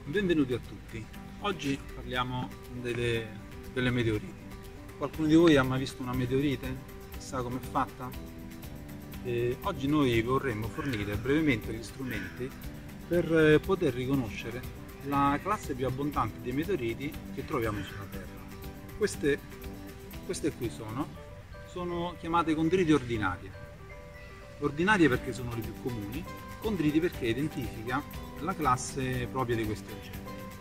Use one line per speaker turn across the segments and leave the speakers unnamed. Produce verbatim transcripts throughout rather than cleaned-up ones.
Benvenuti a tutti. Oggi parliamo delle, delle meteoriti. Qualcuno di voi ha mai visto una meteorite? Sa com'è fatta? E oggi noi vorremmo fornire brevemente gli strumenti per poter riconoscere la classe più abbondante di meteoriti che troviamo sulla Terra. Queste, queste qui sono, sono chiamate condriti ordinarie. Ordinarie perché sono le più comuni, condriti perché identifica la classe propria di questi oggetti.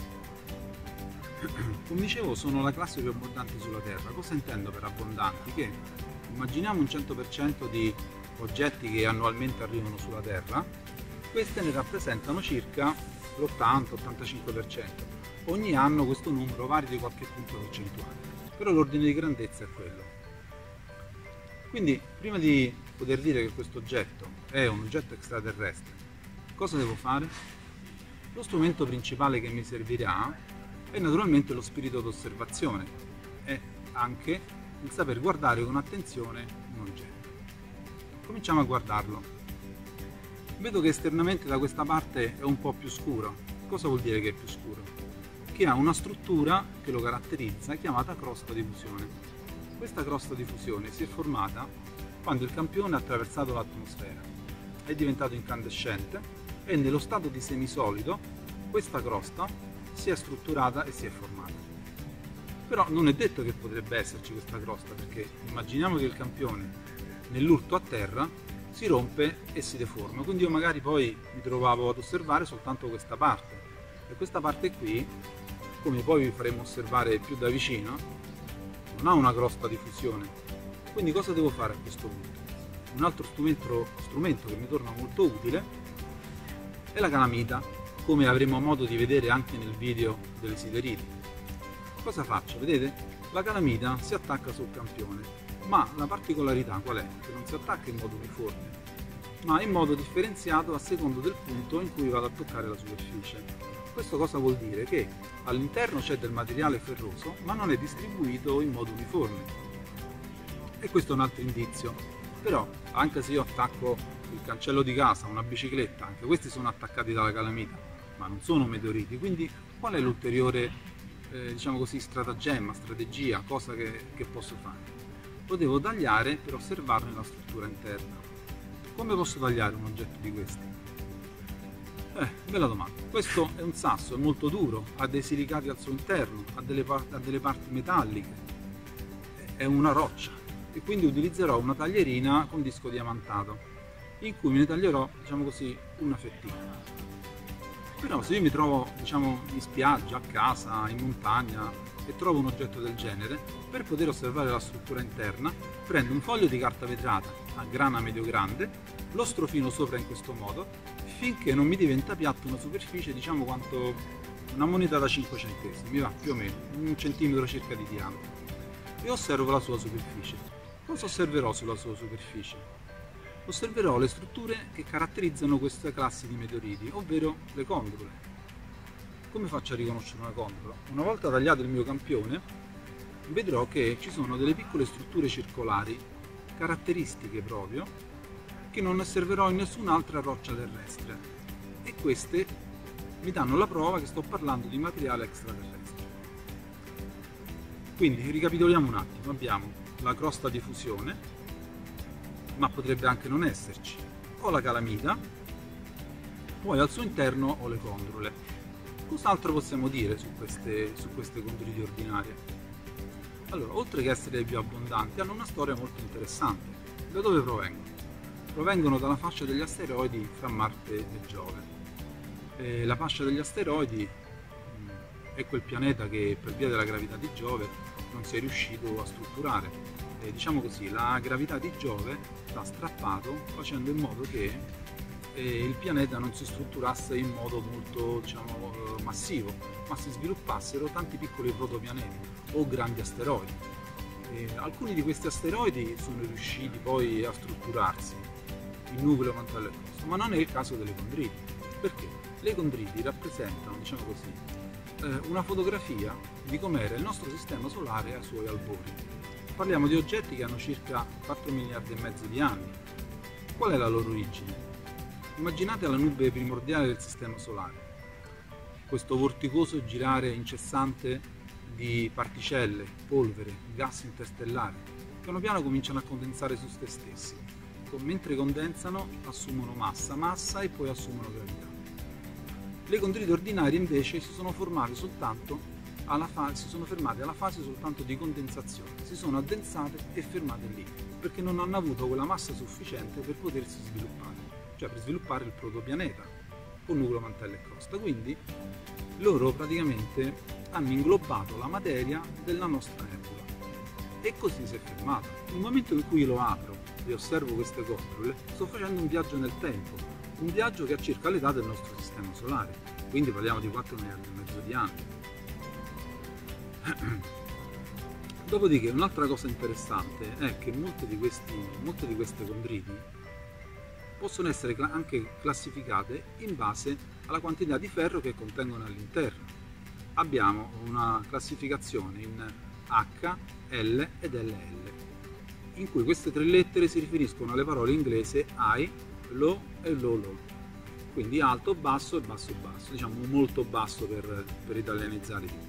Come dicevo, sono la classe più abbondante sulla Terra. Cosa intendo per abbondanti? Che immaginiamo un cento per cento di oggetti che annualmente arrivano sulla Terra, queste ne rappresentano circa l'ottanta ottantacinque per cento. Ogni anno questo numero varia di qualche punto percentuale, però l'ordine di grandezza è quello. Quindi, prima di poter dire che questo oggetto è un oggetto extraterrestre, cosa devo fare? Lo strumento principale che mi servirà è naturalmente lo spirito d'osservazione e anche il saper guardare con attenzione un oggetto. Cominciamo a guardarlo. Vedo che esternamente da questa parte è un po' più scuro. Cosa vuol dire che è più scuro? Che ha una struttura che lo caratterizza chiamata crosta di fusione. Questa crosta di fusione si è formata quando il campione ha attraversato l'atmosfera, è diventato incandescente e nello stato di semisolido questa crosta si è strutturata e si è formata. Però non è detto che potrebbe esserci questa crosta, perché immaginiamo che il campione nell'urto a terra si rompe e si deforma, quindi io magari poi mi trovavo ad osservare soltanto questa parte e questa parte qui, come poi vi faremo osservare più da vicino, non ha una crosta di fusione. Quindi cosa devo fare a questo punto? Un altro strumento, strumento che mi torna molto utile è la calamita, come avremo modo di vedere anche nel video delle sideriti. Cosa faccio? Vedete? La calamita si attacca sul campione, ma la particolarità qual è? Che non si attacca in modo uniforme, ma in modo differenziato a secondo del punto in cui vado a toccare la superficie. Questo cosa vuol dire? Che all'interno c'è del materiale ferroso, ma non è distribuito in modo uniforme. E questo è un altro indizio. Però, anche se io attacco il cancello di casa, una bicicletta, anche questi sono attaccati dalla calamita, ma non sono meteoriti. Quindi, qual è l'ulteriore, eh, diciamo così, stratagemma, strategia, cosa che, che posso fare? Lo devo tagliare per osservarne la struttura interna. Come posso tagliare un oggetto di questi? Eh, bella domanda. Questo è un sasso, è molto duro, ha dei silicati al suo interno, ha delle, ha delle parti metalliche, è una roccia e quindi utilizzerò una taglierina con disco diamantato in cui me ne taglierò, diciamo così, una fettina. Però se io mi trovo, diciamo, in spiaggia, a casa, in montagna e trovo un oggetto del genere, per poter osservare la struttura interna prendo un foglio di carta vetrata a grana medio grande, lo strofino sopra in questo modo finché non mi diventa piatta una superficie, diciamo quanto una moneta da cinque centesimi, mi va più o meno un centimetro circa di diametro, e osservo la sua superficie. Cosa osserverò sulla sua superficie? Osserverò le strutture che caratterizzano questa classe di meteoriti, ovvero le condrule. Come faccio a riconoscere una condrula? Una volta tagliato il mio campione, vedrò che ci sono delle piccole strutture circolari, caratteristiche proprio, che non osserverò in nessun'altra roccia terrestre. E queste mi danno la prova che sto parlando di materiale extraterrestre. Quindi ricapitoliamo un attimo, abbiamo la crosta di fusione, ma potrebbe anche non esserci, o la calamita, poi al suo interno ho le condrule. Cos'altro possiamo dire su queste, su queste condriti ordinarie? Allora, oltre che essere le più abbondanti, hanno una storia molto interessante. Da dove provengono? Provengono dalla fascia degli asteroidi fra Marte e Giove. E la fascia degli asteroidi è quel pianeta che per via della gravità di Giove non si è riuscito a strutturare. E, diciamo così, la gravità di Giove l'ha strappato facendo in modo che eh, il pianeta non si strutturasse in modo molto, diciamo, massivo, ma si sviluppassero tanti piccoli protopianeti o grandi asteroidi. E alcuni di questi asteroidi sono riusciti poi a strutturarsi in nucleo, mantello e crosta, ma non è il caso delle condriti. Perché? Le condriti rappresentano, diciamo così, una fotografia di com'era il nostro sistema solare ai suoi albori. Parliamo di oggetti che hanno circa quattro miliardi e mezzo di anni. Qual è la loro origine? Immaginate la nube primordiale del sistema solare. questo vorticoso girare incessante di particelle, polvere, gas interstellari, piano piano cominciano a condensare su se stessi. Mentre condensano assumono massa, massa e poi assumono gravità. Le condrite ordinarie invece si sono formate soltanto alla fase, si sono fermate alla fase soltanto di condensazione, si sono addensate e fermate lì, perché non hanno avuto quella massa sufficiente per potersi sviluppare, cioè per sviluppare il protopianeta con nucleo, mantello e crosta. Quindi loro praticamente hanno inglobato la materia della nostra nebula e così si è fermata. Nel momento in cui lo apro e osservo queste copole, sto facendo un viaggio nel tempo, un viaggio che ha circa l'età del nostro sistema solare, quindi parliamo di quattro miliardi e mezzo di anni. Dopodiché un'altra cosa interessante è che molte di, questi, molte di queste condriti possono essere anche classificate in base alla quantità di ferro che contengono all'interno. Abbiamo una classificazione in H, L ed L L, in cui queste tre lettere si riferiscono alle parole inglese high, low e low low, quindi alto, basso e basso basso, diciamo molto basso per, per italianizzare di più.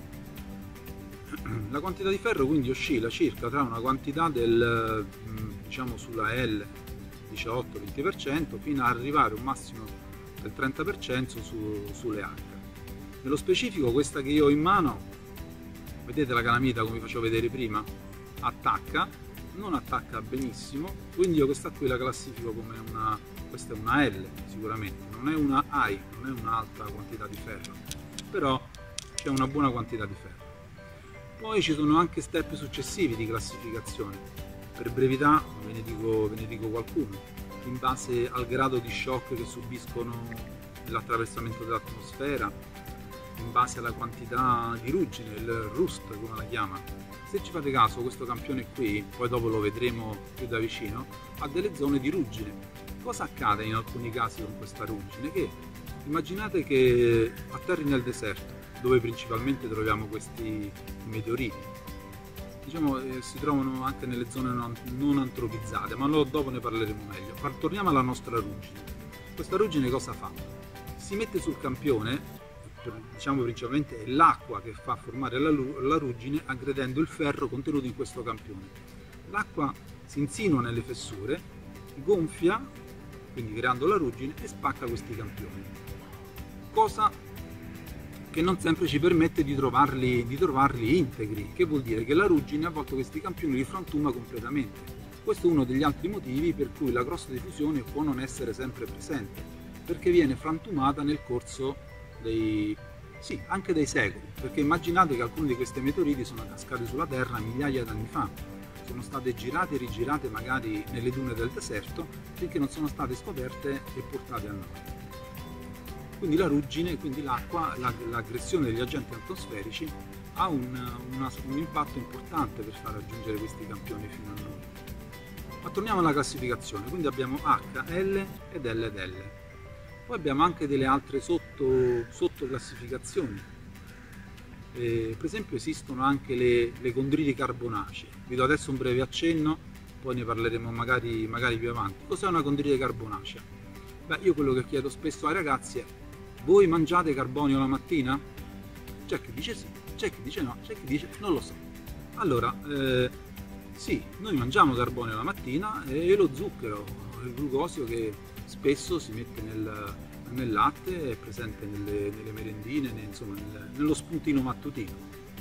La quantità di ferro quindi oscilla circa tra una quantità del, diciamo sulla L, diciotto venti per cento, fino ad arrivare a un massimo del trenta per cento su, sulle H. Nello specifico questa che io ho in mano, vedete la calamita come vi facevo vedere prima, attacca, non attacca benissimo, quindi io questa qui la classifico come una, questa è una L sicuramente, non è una high, non è un'alta quantità di ferro, però c'è una buona quantità di ferro. Poi ci sono anche step successivi di classificazione, per brevità ve ne dico, ve ne dico qualcuno, in base al grado di shock che subiscono nell'attraversamento dell'atmosfera, in base alla quantità di ruggine, il rust come la chiama. Se ci fate caso questo campione qui, poi dopo lo vedremo più da vicino, ha delle zone di ruggine. Cosa accade in alcuni casi con questa ruggine? Che immaginate che atterri nel deserto, dove principalmente troviamo questi meteoriti, diciamo eh, si trovano anche nelle zone non, non antropizzate, ma no, dopo ne parleremo meglio. Torniamo alla nostra ruggine. Questa ruggine cosa fa? Si mette sul campione, diciamo principalmente è l'acqua che fa formare la, la ruggine aggredendo il ferro contenuto in questo campione. L'acqua si insinua nelle fessure, gonfia, quindi creando la ruggine, e spacca questi campioni. Cosa che non sempre ci permette di trovarli, di trovarli integri, che vuol dire che la ruggine a volte questi campioni li frantuma completamente. Questo è uno degli altri motivi per cui la crosta di fusione può non essere sempre presente, perché viene frantumata nel corso dei, sì, anche dei secoli, perché immaginate che alcuni di questi meteoriti sono cascati sulla Terra migliaia di anni fa, sono state girate e rigirate magari nelle dune del deserto finché non sono state scoperte e portate a noi. Quindi la ruggine, quindi l'acqua, l'aggressione degli agenti atmosferici ha un, una, un impatto importante per far raggiungere questi campioni fino a noi. Ma torniamo alla classificazione, quindi abbiamo H, L ed L ed L. Poi abbiamo anche delle altre sotto, sotto classificazioni. Eh, per esempio esistono anche le, le condriti carbonacee. Vi do adesso un breve accenno, poi ne parleremo magari, magari più avanti. Cos'è una condrite carbonacea? Beh, io quello che chiedo spesso ai ragazzi è: voi mangiate carbonio la mattina? C'è chi dice sì, c'è chi dice no, c'è chi dice non lo so. Allora, eh, sì, noi mangiamo carbonio la mattina e lo zucchero, il glucosio che spesso si mette nel, nel latte, è presente nelle, nelle merendine, nel, insomma nel, nello spuntino mattutino.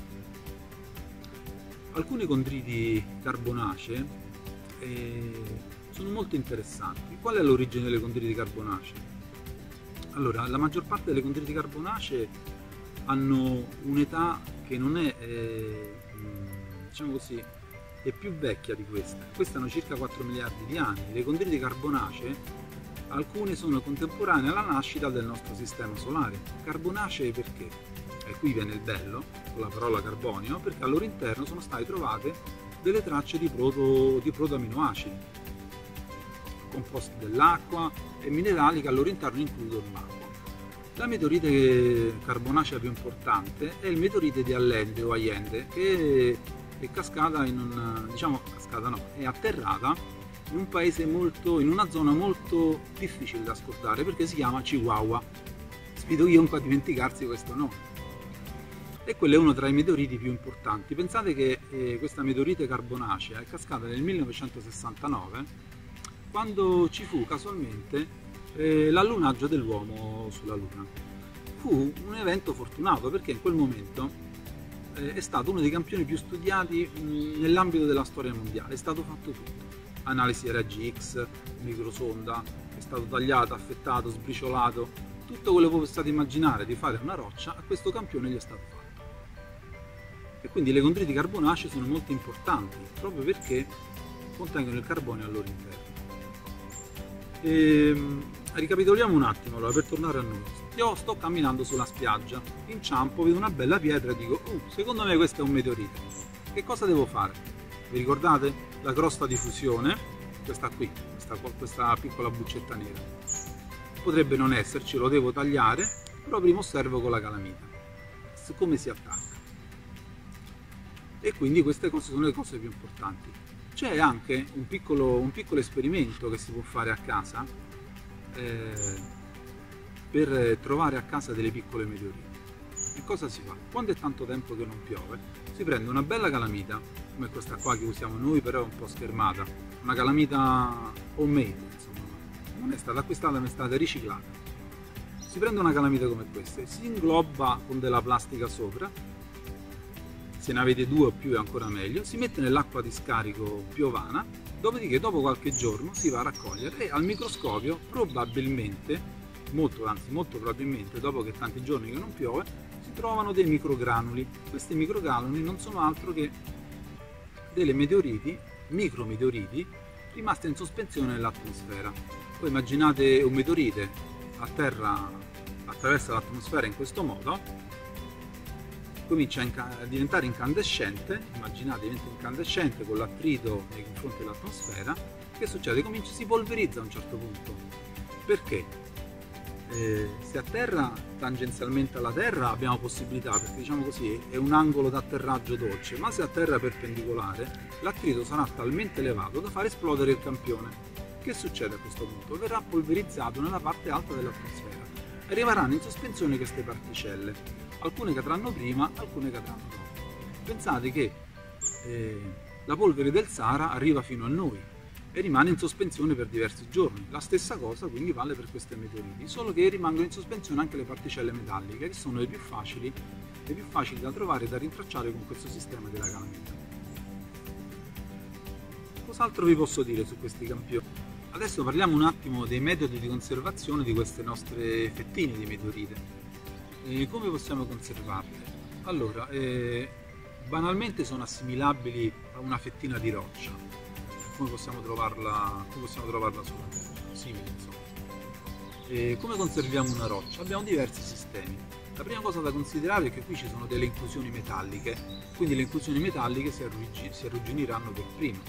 Alcune condriti carbonacee eh, sono molto interessanti. Qual è l'origine delle condriti carbonacee? Allora, la maggior parte delle condriti carbonacee hanno un'età che non è, eh, diciamo così, è più vecchia di questa. Queste hanno circa quattro miliardi di anni. Le condriti carbonacee, alcune sono contemporanee alla nascita del nostro sistema solare. Carbonacee perché? E qui viene il bello, con la parola carbonio, perché al loro interno sono state trovate delle tracce di, proto, di protoaminoacidi, composti dell'acqua e minerali che al loro interno includono l'acqua. La meteorite carbonacea più importante è il meteorite di Allende o Allende, che è cascata in un, diciamo cascata no, è atterrata in un paese molto, in una zona molto difficile da scordare, perché si chiama Chihuahua. sfido chiunque a dimenticarsi questo nome. E quello è uno tra i meteoriti più importanti. Pensate che eh, questa meteorite carbonacea è cascata nel millenovecentosessantanove, quando ci fu casualmente eh, l'allunaggio dell'uomo sulla Luna. Fu un evento fortunato perché in quel momento eh, è stato uno dei campioni più studiati mh, nell'ambito della storia mondiale. È stato fatto tutto: analisi di raggi X, microsonda, è stato tagliato, affettato, sbriciolato, tutto quello che possiate immaginare di fare una roccia, a questo campione gli è stato fatto. E quindi le condriti carbonacee sono molto importanti proprio perché contengono il carbonio al loro interno. E, ricapitoliamo un attimo allora, per tornare a noi. Io sto camminando sulla spiaggia, inciampo, vedo una bella pietra e dico uh, secondo me questo è un meteorite. Che cosa devo fare? Vi ricordate? La crosta di fusione, questa qui, questa, questa piccola buccetta nera. Potrebbe non esserci, lo devo tagliare, però prima osservo con la calamita come si attacca. E quindi queste cose sono le cose più importanti. C'è anche un piccolo, un piccolo esperimento che si può fare a casa eh, per trovare a casa delle piccole meteorite. E cosa si fa? Quando è tanto tempo che non piove, si prende una bella calamita, come questa qua che usiamo noi, però è un po' schermata, una calamita homemade, insomma, non è stata acquistata ma è stata riciclata. Si prende una calamita come questa e si ingloba con della plastica sopra. Se ne avete due o più è ancora meglio, si mette nell'acqua di scarico piovana, dopodiché dopo qualche giorno si va a raccogliere e al microscopio probabilmente, molto anzi molto probabilmente, dopo che tanti giorni che non piove, si trovano dei microgranuli. Questi microgranuli non sono altro che delle meteoriti, micrometeoriti, rimaste in sospensione nell'atmosfera. Poi immaginate un meteorite a terra, attraversa l'atmosfera in questo modo, comincia a diventare incandescente, immaginate diventa incandescente con l'attrito nei confronti dell'atmosfera. Che succede? Comincia, si polverizza a un certo punto. Perché? Eh, se atterra tangenzialmente alla Terra abbiamo possibilità, perché diciamo così è un angolo d'atterraggio dolce, ma se atterra perpendicolare l'attrito sarà talmente elevato da far esplodere il campione. Che succede a questo punto? Verrà polverizzato nella parte alta dell'atmosfera. Arriveranno in sospensione queste particelle. Alcune cadranno prima, alcune cadranno dopo. Pensate che eh, la polvere del Sahara arriva fino a noi e rimane in sospensione per diversi giorni. La stessa cosa quindi vale per queste meteoriti, solo che rimangono in sospensione anche le particelle metalliche, che sono le più facili, le più facili da trovare e da rintracciare con questo sistema della calamita. Cos'altro vi posso dire su questi campioni? Adesso parliamo un attimo dei metodi di conservazione di queste nostre fettine di meteorite. E come possiamo conservarle? Allora, eh, banalmente sono assimilabili a una fettina di roccia. Come possiamo trovarla, come possiamo trovarla sulla Terra? Simile, insomma. E come conserviamo una roccia? Abbiamo diversi sistemi. La prima cosa da considerare è che qui ci sono delle inclusioni metalliche, quindi le inclusioni metalliche si, arruggi, si arrugginiranno per prima,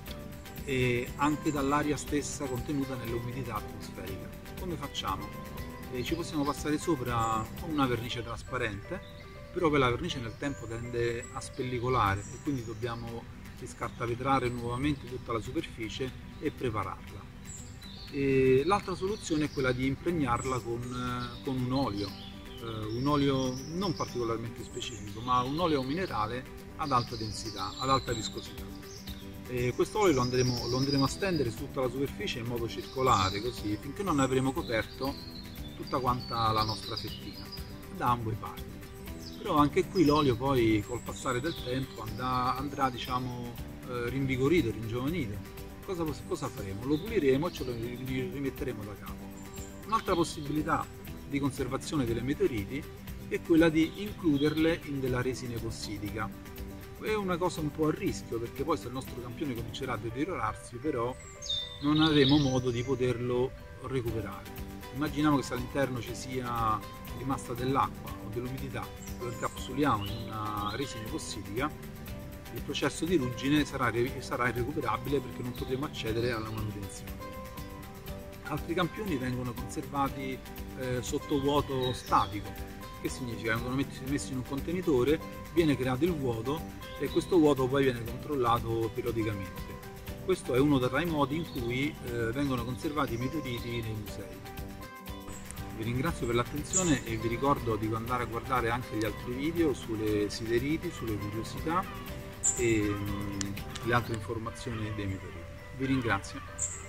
e anche dall'aria stessa contenuta nell'umidità atmosferica. Come facciamo? E ci possiamo passare sopra una vernice trasparente, però poi la vernice nel tempo tende a spellicolare e quindi dobbiamo riscartavetrare nuovamente tutta la superficie e prepararla. L'altra soluzione è quella di impregnarla con, con un olio, eh, un olio non particolarmente specifico, ma un olio minerale ad alta densità, ad alta viscosità. E questo olio lo andremo, lo andremo a stendere su tutta la superficie in modo circolare, così finché non avremo coperto tutta quanta la nostra fettina da ambo i parti. Però anche qui l'olio poi col passare del tempo andrà, andrà diciamo eh, rinvigorito, ringiovanito. Cosa, cosa faremo? Lo puliremo e ce lo rimetteremo da capo. Un'altra possibilità di conservazione delle meteoriti è quella di includerle in della resina epossidica. È una cosa un po' a rischio, perché poi se il nostro campione comincerà a deteriorarsi, però non avremo modo di poterlo recuperare. Immaginiamo che se all'interno ci sia rimasta dell'acqua o dell'umidità, lo incapsuliamo in una resina epossidica, il processo di ruggine sarà, sarà irrecuperabile perché non potremo accedere alla manutenzione. Altri campioni vengono conservati eh, sotto vuoto statico. Che significa? Vengono messi, messi in un contenitore, viene creato il vuoto e questo vuoto poi viene controllato periodicamente. Questo è uno tra i modi in cui eh, vengono conservati i meteoriti nei musei. Vi ringrazio per l'attenzione e vi ricordo di andare a guardare anche gli altri video sulle sideriti, sulle curiosità e mh, le altre informazioni dei meteoriti. Vi ringrazio.